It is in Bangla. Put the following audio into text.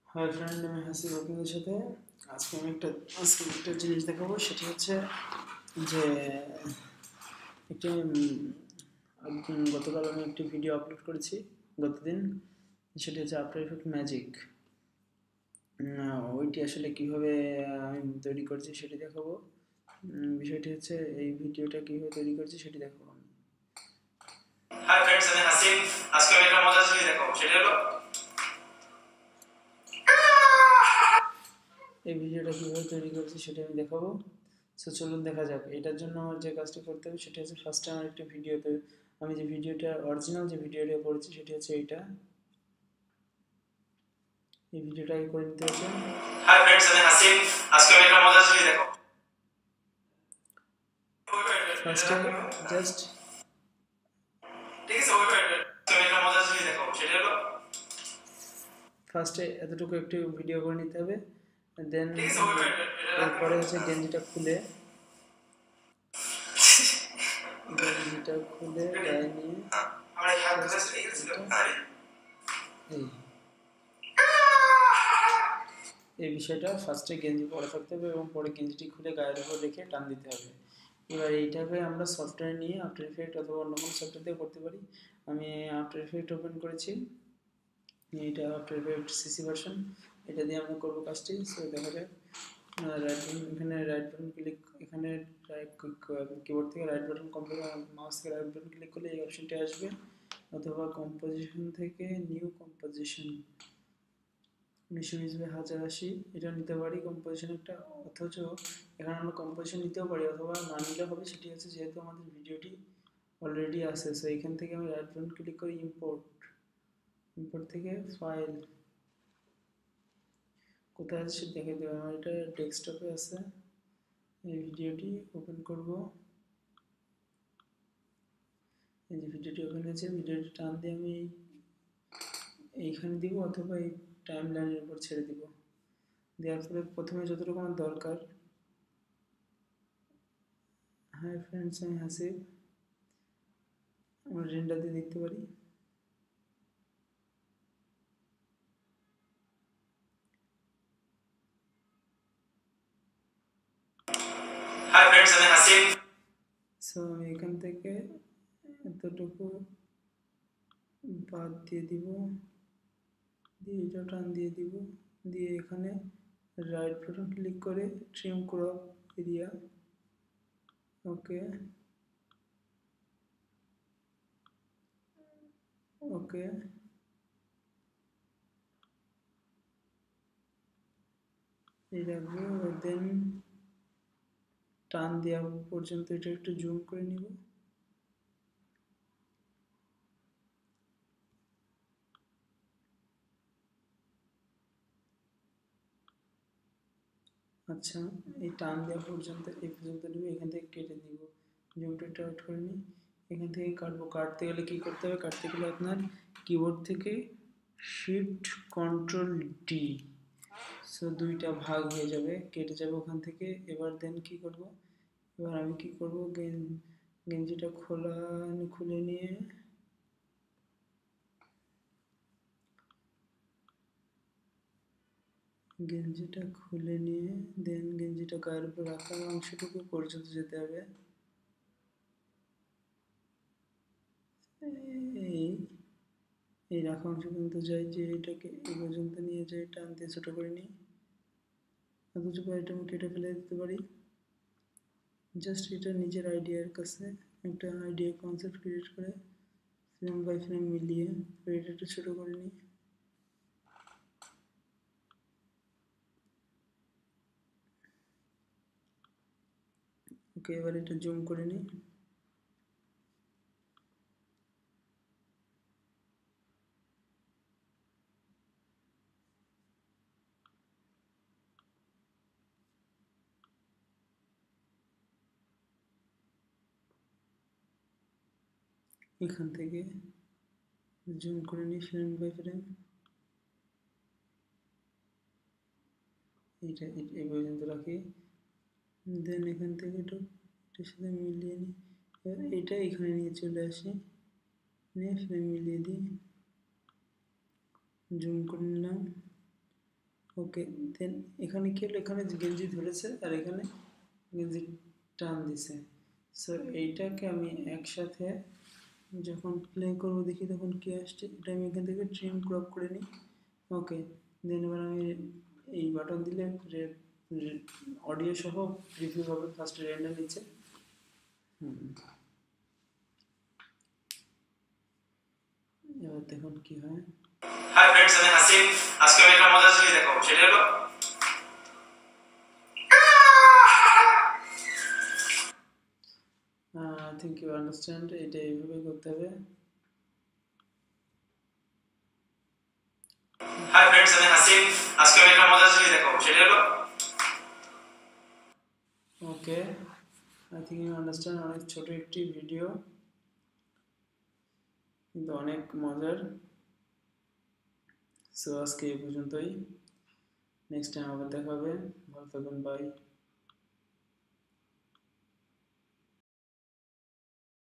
হাই ফ্রেন্ড, আমি হাসিব আপনাদের সাথে। আজকে আমি একটা জিনিস দেখাবো। সেটি হচ্ছে যে একটি গতকাল আমি একটি ভিডিও আপলোড করেছি গতদিন। সেটি হচ্ছে আফটার ইফেক্ট ম্যাজিক। ওইটি আসলে কিভাবে আমি তৈরি করছি সেটি দেখাবো। বিষয়টি হচ্ছে এই ভিডিওটা কিভাবে তৈরি করছি সেটি দেখাবো আমি। হাই ফ্রেন্ডস, আমি হাসিব। আজকে আমি একটা মজার জিনিস দেখাবো। সেটা হলো এই ভিডিওটা কীভাবে তৈরি করেছি সেটা আমি দেখাবো। সো চলুন দেখা যাক। এটার জন্য আমার যে কাজটি করতে হবে সেটা হচ্ছে ফার্স্টে আমার একটা ভিডিওতে আমি যে ভিডিওটা অরিজিনাল যে ভিডিওটা করেছি সেটি হচ্ছে এইটা। এই ভিডিওটা আগে করে নিতে হচ্ছে। হাই ফ্রেন্ডস, আমি হাসিব। আজকে আমি একটা মজার জিনিস দেখাবো। ফার্স্টে জাস্ট ঠিক আছে, আমি একটা মজার জিনিস দেখাবো। সেটা হলো ফার্স্টে এতটুকু একটু ভিডিও করে নিতে হবে। দেন এরপরে হচ্ছে গেঞ্জিটা খুলে গায়ে নিয়ে এই বিষয়টা ফার্স্টে গেঞ্জি পরে থাকতে হবে এবং পরে গেঞ্জিটি খুলে গায়ের উপর রেখে টান দিতে হবে। এবার এইটাকে আমরা সফটওয়্যার নিয়ে আফটার ইফেক্ট অথবা অন্য কোনো সফটওয়্যার দিয়ে করতে পারি। আমি আফটার ইফেক্ট ওপেন করেছি। এটা আফটার ইফেক্ট সিসি ভার্সন। এটা দিয়ে আমরা করবো কাজটি। সো দেখা যাক। এখানে রাইট বাটন ক্লিক, এখানে কিবোর্ড থেকে রাইট বাটন, মাউস থেকে রাইট বাটন ক্লিক করলে এই অপশনটি আসবে, অথবা কম্পোজিশন থেকে নিউ কম্পোজিশন 1920/1080 এটা নিতে পারি কম্পোজিশন একটা। অথচ এখানে আমরা কম্পোজিশন নিতেও পারি অথবা না নিলে হবে। সেটি হচ্ছে যেহেতু আমাদের ভিডিওটি অলরেডি আছে, সো এখান থেকে আমি রাইট বাটন ক্লিক করে ইম্পোর্ট থেকে ফাইল কোথায় আছে সেটা দেখে দেবো। আমার এটা ডেস্কটপে আছে। এই ভিডিওটি ওপেন করব। এই যে ভিডিওটি ওপেন হয়েছে, ভিডিওটি টান দিয়ে আমি এইখানে দিব অথবা এই টাইম লাইনের উপর ছেড়ে দিব। দেওয়ার পরে প্রথমে যতটুকু আমার দরকার। হাই ফ্রেন্ডস, আমি হাসিব। আমরা রেন্ডার দিয়ে দেখতে পারি। হাই ফ্রেন্ডস, আমি হাসিব। সো আমি এখান থেকে এতটুকু বাদ দিয়ে দিব, দিয়ে এটা টান দিয়ে দিব, দিয়ে এখানে রাইট বাটন ক্লিক করে trim crop area. Okay okay এই রাখবো। দেন টান দেওয়া পর্যন্ত এটা একটু জুম করে নিব। আচ্ছা, এই টান দেওয়া পর্যন্ত এই পর্যন্ত নিব, এখান থেকে কেটে দিব। জুমটা একটু আউট করে নিই। এখান থেকে কাটবো। কাটতে গেলে কী করতে হবে? কাটতে গেলে আপনার কিবোর্ড থেকে শিফট কন্ট্রোল ডি, সো দুইটা ভাগ হয়ে যাবে, কেটে যাবে ওখান থেকে। এবার দেন কি করব? এবার আমি কি করব? গেঞ্জিটা খুলে নিয়ে দেন গেঞ্জিটা গায়ের উপর রাখা অংশটুকু পর্যন্ত যেতে হবে। এই রাখা অংশ পর্যন্ত যাই, যে এটাকে এই পর্যন্ত নিয়ে যাই, টান দিয়ে ছোটো করে নিই। অথচ এটা আমি কেটে ফেলে দিতে পারি। জাস্ট এটা নিজের আইডিয়ার কাছে একটা আইডিয়া কনসেপ্ট ক্রিয়েট করে ফ্রেম বাই ফ্রেম মিলিয়ে এটা একটু ছোটো করে নিই। ওকে, এবার এটা জুম করে নিই। এখান থেকে জুম করে নিই ফ্রেম বাই ফ্রেম। এইটা এই পর্যন্ত রাখি। দেন এখান থেকে এটার সাথে মিলিয়ে নিই। এবার এটা এখানে নিয়ে চলে আসি, নিয়ে ফ্রেম মিলিয়ে দিই, জুম করে নিলাম। ওকে, দেন এখানে কি হলো, এখানে গেঞ্জি ধরেছে আর এখানে গেঞ্জি টান দিছে। সো এইটাকে আমি একসাথে যখন প্লে করব দেখি তখন কি আসছে, এটা আমি এখান থেকে ট্রিম ক্রপ করে নিই। ওকে, দেন এবার আমি এই বাটন দিলে অডিও সহ প্রিভিউ হবে, ফার্স্ট রেন্ডার নিচ্ছে। এবার দেখুন কি হয়। হাই ফ্রেন্ডস, আমি হাসিব। আজকে আমি একটা মজার জিনিস দেখাবো, সেটা হলো আই থিঙ্ক ইউ আন্ডারস্ট্যান্ড, এটা এইভাবে করতে হবে। হাই ফ্রেন্ডস, আমি হাসিব। আজকে আমি একটা মজার জিনিস দেখাবো, সেটা হলো okay, I think you understand. অনেক ছোট একটি ভিডিও, কিন্তু অনেক মজার। সো আজকে এই পর্যন্তই, নেক্সট টাইম আবার দেখা হবে। ভালো থাকুন, বাই।